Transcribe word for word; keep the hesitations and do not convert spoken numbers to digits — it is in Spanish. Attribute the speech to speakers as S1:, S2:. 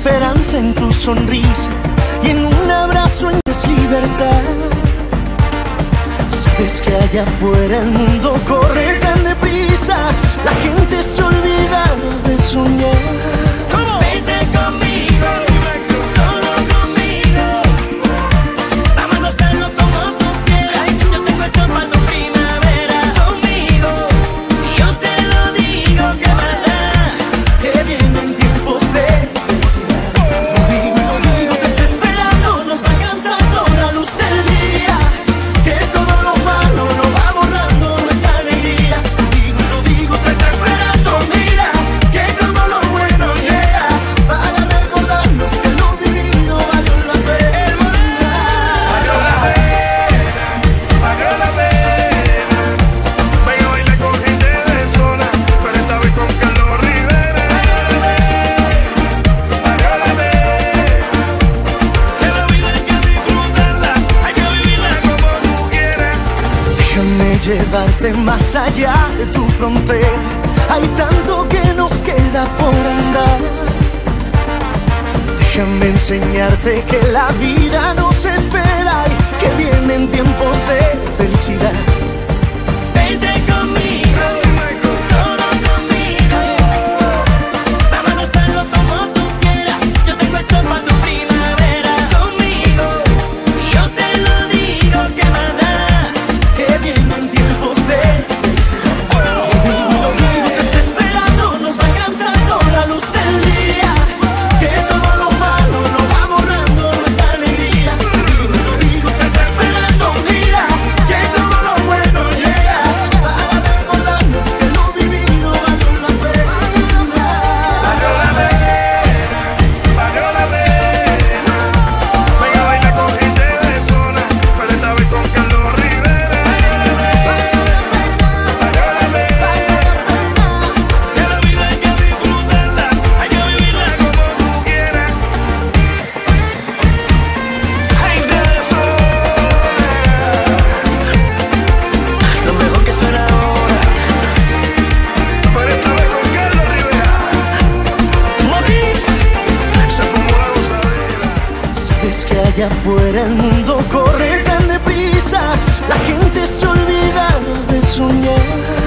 S1: esperanza en tu sonrisa y en un abrazo es libertad. Sabes que allá afuera el mundo corre tan deprisa, la gente se olvida de soñar.
S2: Vente conmigo, solo conmigo. Vamos a gozarlo como tú quieras. Yo tengo eso para tu primavera. Conmigo, yo te lo digo, que maldad,
S1: Que vienen tiempos de felicidad. Lo digo y lo digo desesperado, nos va cansando la luz del día, que todo lo malo lo va borrando nuestra alegría. Lo digo y lo digo desesperado, mira, que todo lo bueno llega para recordarnos que lo vivido valió la pena.
S3: Valió la pena, valió la pena. Venga a bailar con gente de zona, pero esta vez con Carlos Rivera. Valió la pena. Que la vida hay que disfrutarla, hay que vivirla como tú quieras.
S1: Déjame llevarte más allá de tu frontera, hay tanto que nos queda por andar. Déjame enseñarte que la vida nos espera y que vienen tiempos de felicidad.
S2: vente conmigo, solo conmigo. Vamos a gozarlo como tú quieras. Yo tengo eso para tu primavera. Conmigo, yo te lo digo, que maldad,
S1: Que vienen tiempos de felicidad. Lo digo y lo digo desesperado, nos va cansando la luz del día, que todo lo malo lo va borrando nuestra alegría. Lo digo y lo digo desesperado, mira, que todo lo bueno llega para recordarnos que lo vivido valió la pena.
S3: Valió la pena, valió la pena. Venga a bailar con gente de zona, pero esta vez con Carlos Rivera. Valió la pena. Que la vida hay que disfrutarla, hay que vivirla como tú quieras. Gente de zona,
S2: lo mejor que suena ahora.
S3: pero esta vez con Carlos Rivera.
S2: Motif.
S3: Se fumó la gozadera.
S1: Sabes que allá afuera el mundo corre tan deprisa, la gente se olvida de soñar.